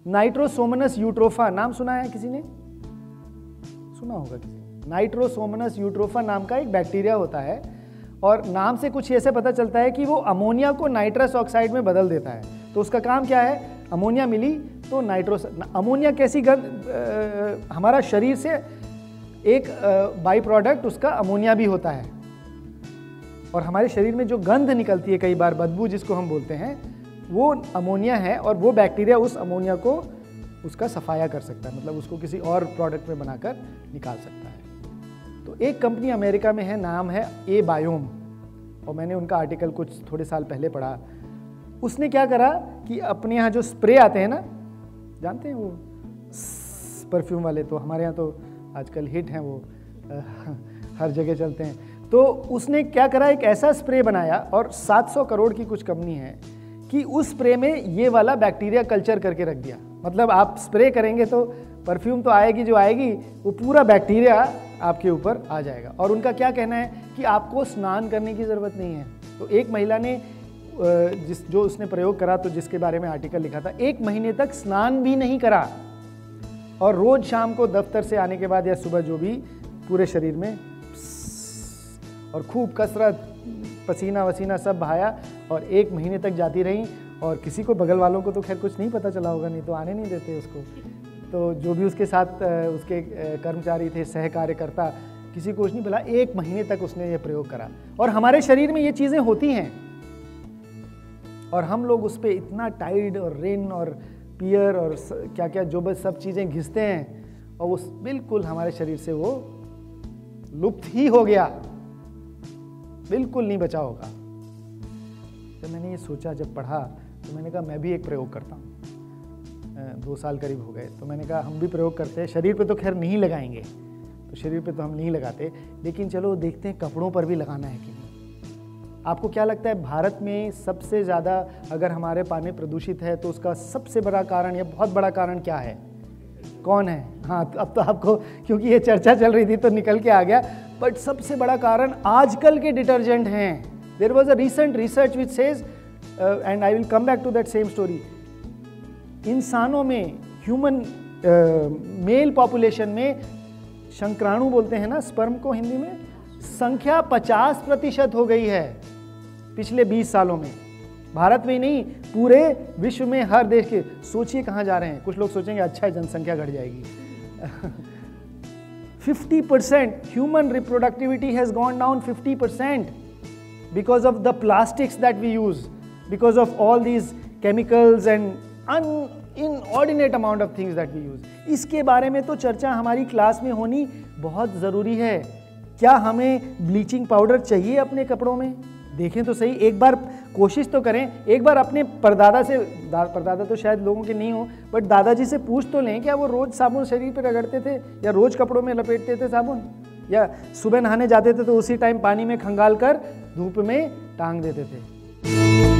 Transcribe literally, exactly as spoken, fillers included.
नाइट्रोसोमनस यूट्रोफा, नाम सुना है किसी ने? सुना होगा किसी ने। नाइट्रोसोमनस यूट्रोफा नाम का एक बैक्टीरिया होता है और नाम से कुछ ऐसे पता चलता है कि वो अमोनिया को नाइट्रस ऑक्साइड में बदल देता है। तो उसका काम क्या है? अमोनिया मिली तो नाइट्रोस अमोनिया कैसी गंध, हमारा शरीर से एक बाई प्रोडक्ट उसका अमोनिया भी होता है और हमारे शरीर में जो गंध निकलती है कई बार, बदबू जिसको हम बोलते हैं, वो अमोनिया है और वो बैक्टीरिया उस अमोनिया को उसका सफाया कर सकता है, मतलब उसको किसी और प्रोडक्ट में बनाकर निकाल सकता है। तो एक कंपनी अमेरिका में है, नाम है ए बायोम, और मैंने उनका आर्टिकल कुछ थोड़े साल पहले पढ़ा। उसने क्या करा कि अपने यहाँ जो स्प्रे आते हैं ना, जानते हैं वो परफ्यूम वाले, तो हमारे यहाँ तो आजकल हिट हैं वो, हर जगह चलते हैं। तो उसने क्या करा, एक ऐसा स्प्रे बनाया और सात सौ करोड़ की कुछ कंपनी है कि उस स्प्रे में ये वाला बैक्टीरिया कल्चर करके रख दिया। मतलब आप स्प्रे करेंगे तो परफ्यूम तो आएगी जो आएगी, वो पूरा बैक्टीरिया आपके ऊपर आ जाएगा। और उनका क्या कहना है कि आपको स्नान करने की ज़रूरत नहीं है। तो एक महिला ने जिस जो उसने प्रयोग करा, तो जिसके बारे में आर्टिकल लिखा था, एक महीने तक स्नान भी नहीं करा और रोज शाम को दफ्तर से आने के बाद या सुबह जो भी पूरे शरीर में और खूब कसरत, पसीना वसीना सब बहाया और एक महीने तक जाती रही। और किसी को, बगल वालों को तो खैर कुछ नहीं पता चला होगा, नहीं तो आने नहीं देते उसको। तो जो भी उसके साथ उसके कर्मचारी थे, सहकार्यकर्ता, किसी को कुछ नहीं बोला। एक महीने तक उसने ये प्रयोग करा और हमारे शरीर में ये चीज़ें होती हैं और हम लोग उस पर इतना टाइड और रेन और पियर और क्या क्या जो बस सब चीज़ें घिसते हैं और वो बिल्कुल हमारे शरीर से वो लुप्त ही हो गया, बिल्कुल नहीं बचा होगा। जब मैंने ये सोचा, जब पढ़ा, तो मैंने कहा मैं भी एक प्रयोग करता हूँ। दो साल करीब हो गए, तो मैंने कहा हम भी प्रयोग करते हैं। शरीर पे तो खैर नहीं लगाएंगे, तो शरीर पे तो हम नहीं लगाते, लेकिन चलो देखते हैं कपड़ों पर भी लगाना है कि नहीं। आपको क्या लगता है भारत में सबसे ज़्यादा अगर हमारे पानी प्रदूषित है तो उसका सबसे बड़ा कारण या बहुत बड़ा कारण क्या है? कौन है? हाँ, तो अब तो आपको, क्योंकि ये चर्चा चल रही थी तो निकल के आ गया। बट सबसे बड़ा कारण आजकल के डिटर्जेंट हैं। There was a recent research which says, and I will come back to that same story, इंसानों में, ह्यूमन मेल पॉपुलेशन में, शंक्राणु बोलते हैं ना स्पर्म को हिंदी में, संख्या पचास प्रतिशत हो गई है पिछले बीस सालों में। भारत में ही नहीं, पूरे विश्व में, हर देश के। सोचिए कहाँ जा रहे हैं। कुछ लोग सोचेंगे अच्छा है जनसंख्या घट जाएगी। Fifty percent human reproductivity has gone down fifty percent because of the plastics that we use, because of all these chemicals and un inordinate amount of things that we use. इसके बारे में तो चर्चा हमारी क्लास में होनी बहुत ज़रूरी है। क्या हमें ब्लीचिंग पाउडर चाहिए अपने कपड़ों में? देखें तो सही, एक बार कोशिश तो करें। एक बार अपने परदादा से, दा, परदादा तो शायद लोगों के नहीं हो, बट दादाजी से पूछ तो लें, क्या वो रोज़ साबुन शरीर पर रगड़ते थे या रोज़ कपड़ों में लपेटते थे साबुन, या सुबह नहाने जाते थे तो उसी टाइम पानी में खंगाल कर धूप में टांग देते थे?